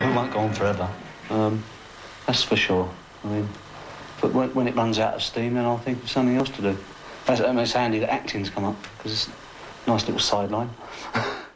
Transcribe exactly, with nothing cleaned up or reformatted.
It won't go on forever, um, that's for sure. I mean, but when, when it runs out of steam, then I'll think of something else to do. That's, I mean, it's handy that acting's come up, because it's a nice little sideline.